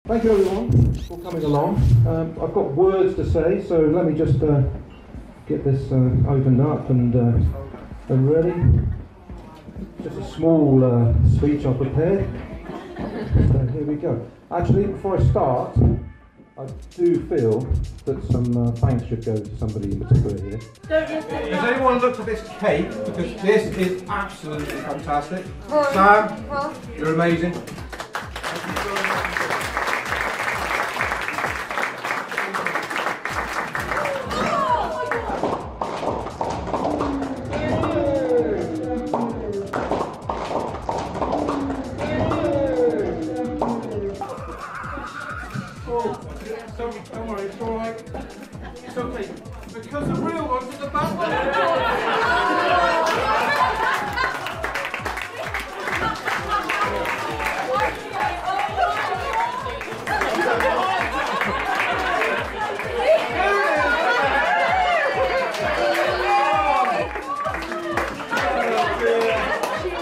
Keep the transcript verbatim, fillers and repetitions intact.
Thank you everyone for coming along. Um, I've got words to say, so let me just uh, get this uh, opened up and, uh, and ready. Just a small uh, speech I prepared. So here we go. Actually, before I start, I do feel that some uh, thanks should go to somebody in particular here. Has anyone looked at this cake? Because this is absolutely fantastic. Sam, you're amazing. Don't, don't worry, it's alright. It's okay. Because the real one's in the back.